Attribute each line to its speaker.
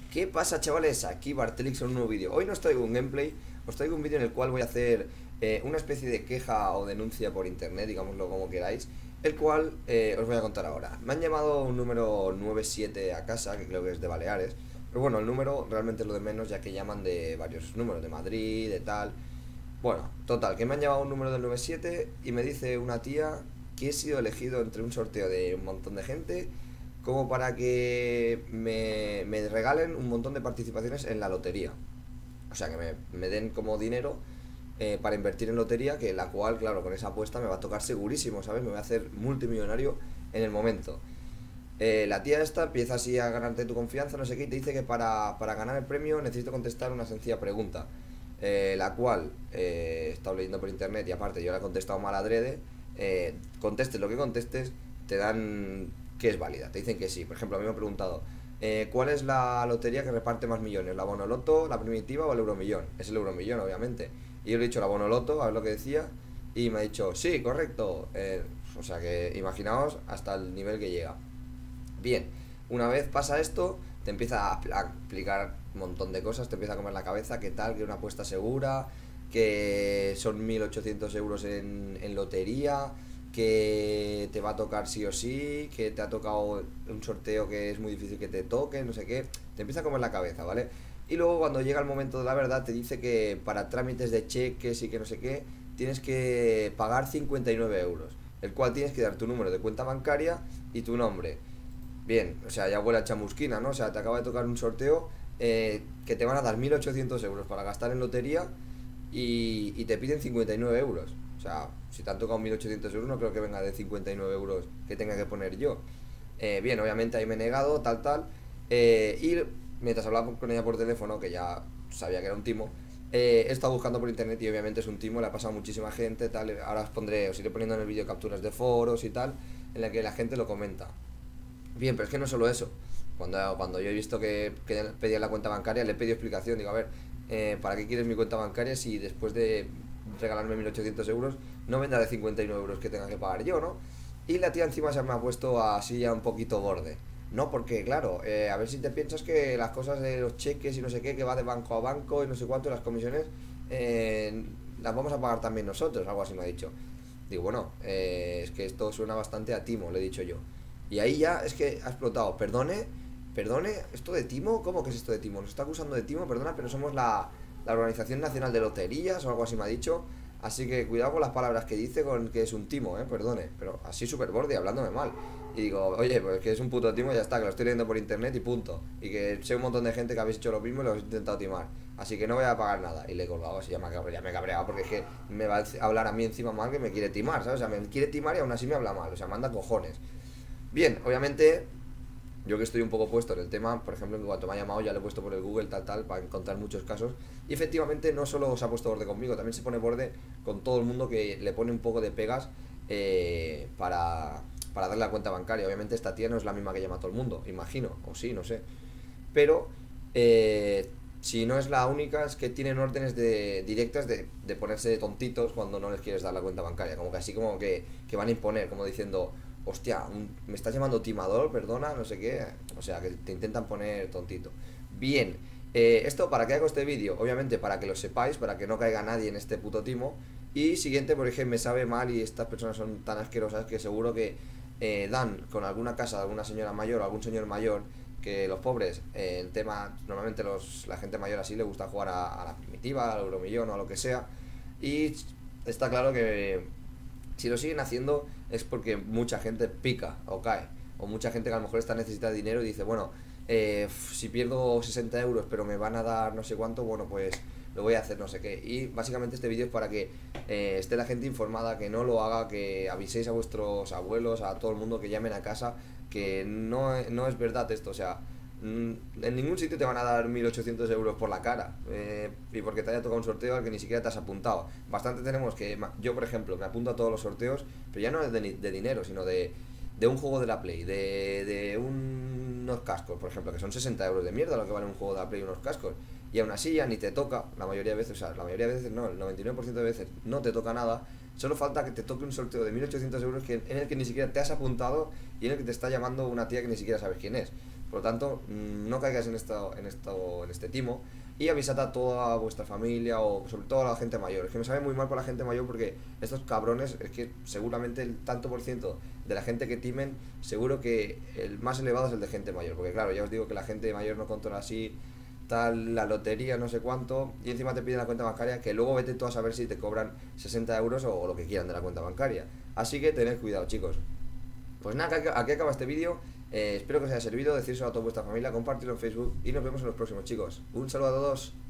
Speaker 1: ¿Qué pasa, chavales? Aquí Bartelix en un nuevo vídeo. Hoy no os traigo un gameplay, os traigo un vídeo en el cual voy a hacer una especie de queja o denuncia por internet, digámoslo como queráis, el cual os voy a contar ahora. Me han llamado un número 97 a casa, que creo que es de Baleares, pero bueno, el número realmente es lo de menos, ya que llaman de varios números, de Madrid, de tal. Bueno, total, que me han llamado un número del 97 y me dice una tía que he sido elegido entre un sorteo de un montón de gente como para que me regalen un montón de participaciones en la lotería. O sea, que me den como dinero para invertir en lotería, que la cual, claro, con esa apuesta me va a tocar segurísimo, ¿sabes? Me voy a hacer multimillonario en el momento. La tía esta empieza así a ganarte tu confianza, no sé qué, y te dice que para ganar el premio necesito contestar una sencilla pregunta. La cual he estado leyendo por internet y aparte yo la he contestado mal adrede. Contestes lo que contestes, te dan que es válida, te dicen que sí. Por ejemplo, a mí me han preguntado ¿cuál es la lotería que reparte más millones? ¿La Bonoloto, la Primitiva o el Euromillón? Es el Euromillón, obviamente. Y yo le he dicho la Bonoloto, a ver lo que decía, y me ha dicho, sí, correcto. O sea que imaginaos hasta el nivel que llega. Bien, una vez pasa esto, te empieza a explicar un montón de cosas, te empieza a comer la cabeza, que tal, que una apuesta segura, que son 1.800 euros en lotería, que te va a tocar sí o sí, que te ha tocado un sorteo que es muy difícil que te toque, no sé qué, te empieza a comer la cabeza, ¿vale? Y luego cuando llega el momento de la verdad te dice que para trámites de cheques y que no sé qué, tienes que pagar 59 euros, el cual tienes que dar tu número de cuenta bancaria y tu nombre. Bien, o sea, ya huele a chamusquina, ¿no? O sea, te acaba de tocar un sorteo que te van a dar 1.800 euros para gastar en lotería y te piden 59 euros. O sea, si te han tocado 1.800 euros, no creo que venga de 59 euros que tenga que poner yo. Bien, obviamente ahí me he negado, tal, tal. Y mientras hablaba con ella por teléfono, que ya sabía que era un timo, he estado buscando por internet y obviamente es un timo, le ha pasado a muchísima gente, tal. Ahora os iré poniendo en el vídeo capturas de foros y tal, en la que la gente lo comenta. Bien, pero es que no solo eso. Cuando yo he visto que pedía la cuenta bancaria, le he pedido explicación. Digo, a ver, ¿para qué quieres mi cuenta bancaria si después de regalarme 1.800 euros no vendrá de 59 euros que tenga que pagar yo, ¿no? Y la tía encima se me ha puesto así ya un poquito borde. No, porque claro, a ver si te piensas que las cosas de los cheques y no sé qué, que va de banco a banco y no sé cuánto, las comisiones, las vamos a pagar también nosotros, algo así me ha dicho. Digo, bueno, es que esto suena bastante a timo, le he dicho yo. Y ahí ya es que ha explotado. Perdone, ¿esto de timo? ¿Cómo que es esto de timo? Nos está acusando de timo, perdona, pero somos la Organización Nacional de Loterías o algo así me ha dicho. Así que cuidado con las palabras que dice con que es un timo, perdone. Pero así súper borde, hablándome mal. Y digo, oye, pues que es un puto timo y ya está, que lo estoy leyendo por internet y punto. Y que sé un montón de gente que habéis hecho lo mismo y lo habéis intentado timar. Así que no voy a pagar nada. Y le he colgado, así ya me he cabreado porque es que me va a hablar a mí encima mal que me quiere timar, ¿sabes? O sea, me quiere timar y aún así me habla mal. O sea, manda cojones. Bien, obviamente, yo que estoy un poco puesto en el tema, por ejemplo, en cuanto me ha llamado ya le he puesto por el Google tal tal para encontrar muchos casos. Y efectivamente no solo se ha puesto borde conmigo, también se pone borde con todo el mundo que le pone un poco de pegas para darle la cuenta bancaria. Obviamente esta tía no es la misma que llama a todo el mundo, imagino, o sí, no sé. Pero si no es la única, es que tienen órdenes directas de ponerse tontitos cuando no les quieres dar la cuenta bancaria. Como que así como que van a imponer, como diciendo, hostia, me estás llamando timador, perdona, no sé qué. O sea, que te intentan poner tontito. Bien, esto para qué hago este vídeo, obviamente para que lo sepáis, para que no caiga nadie en este puto timo. Y siguiente, por ejemplo, me sabe mal y estas personas son tan asquerosas que seguro que dan con alguna casa de alguna señora mayor o algún señor mayor, que los pobres, el tema, normalmente la gente mayor así le gusta jugar a la primitiva, al euromillón o a lo que sea. Y está claro que si lo siguen haciendo es porque mucha gente pica o cae. O mucha gente que a lo mejor está necesita dinero y dice, bueno, si pierdo 60 euros pero me van a dar no sé cuánto, bueno, pues lo voy a hacer no sé qué. Y básicamente este vídeo es para que esté la gente informada, que no lo haga, que aviséis a vuestros abuelos, a todo el mundo que llamen a casa, que no es verdad esto, o sea, en ningún sitio te van a dar 1.800 euros por la cara y porque te haya tocado un sorteo al que ni siquiera te has apuntado. Bastante tenemos que, yo por ejemplo, me apunto a todos los sorteos, pero ya no es de dinero, sino de un juego de la Play, de unos cascos, por ejemplo, que son 60 euros de mierda lo que vale un juego de la Play y unos cascos. Y aún así ya ni te toca, la mayoría de veces, o sea, la mayoría de veces no, el 99% de veces no te toca nada. Solo falta que te toque un sorteo de 1.800 euros en el que ni siquiera te has apuntado y en el que te está llamando una tía que ni siquiera sabes quién es. Por lo tanto, no caigáis en este timo y avisad a toda vuestra familia o sobre todo a la gente mayor. Es que me sabe muy mal por la gente mayor porque estos cabrones, es que seguramente el tanto por ciento de la gente que timen, seguro que el más elevado es el de gente mayor. Porque claro, ya os digo que la gente mayor no controla así tal la lotería, no sé cuánto, y encima te piden la cuenta bancaria, que luego vete tú a saber si te cobran 60 euros o lo que quieran de la cuenta bancaria. Así que tened cuidado, chicos. Pues nada, aquí acaba este vídeo. Espero que os haya servido, decírselo a toda vuestra familia, compartirlo en Facebook y nos vemos en los próximos, chicos. Un saludo a todos.